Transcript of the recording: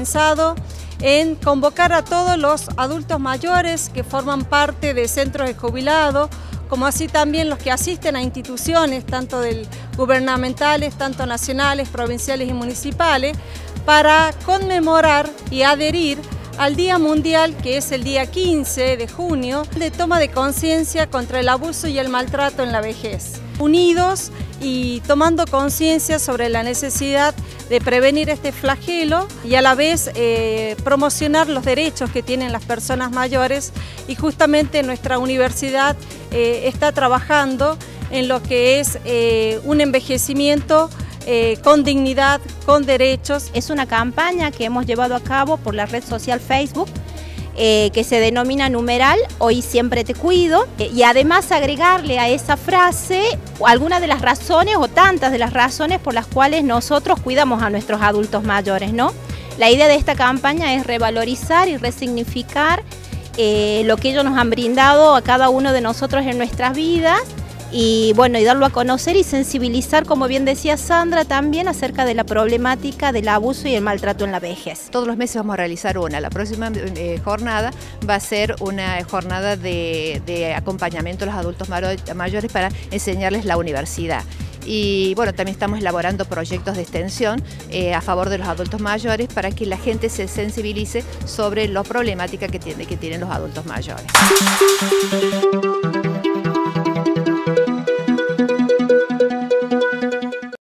pensado en convocar a todos los adultos mayores que forman parte de centros de jubilados, como así también los que asisten a instituciones, tanto gubernamentales, tanto nacionales, provinciales y municipales, para conmemorar y adherir al Día Mundial, que es el día 15 de junio, de toma de conciencia contra el abuso y el maltrato en la vejez. Unidos y tomando conciencia sobre la necesidad de prevenir este flagelo y a la vez promocionar los derechos que tienen las personas mayores, y justamente nuestra universidad está trabajando en lo que es un envejecimiento con dignidad, con derechos. Es una campaña que hemos llevado a cabo por la red social Facebook, que se denomina numeral Hoy Siempre Te Cuido, y además agregarle a esa frase algunas de las razones o tantas de las razones por las cuales nosotros cuidamos a nuestros adultos mayores, ¿no? La idea de esta campaña es revalorizar y resignificar lo que ellos nos han brindado a cada uno de nosotros en nuestras vidas, y bueno, y darlo a conocer y sensibilizar, como bien decía Sandra, también acerca de la problemática del abuso y el maltrato en la vejez. Todos los meses vamos a realizar una. La próxima jornada va a ser una jornada de acompañamiento a los adultos mayores para enseñarles la universidad. Y bueno, también estamos elaborando proyectos de extensión a favor de los adultos mayores para que la gente se sensibilice sobre la problemática que tienen los adultos mayores.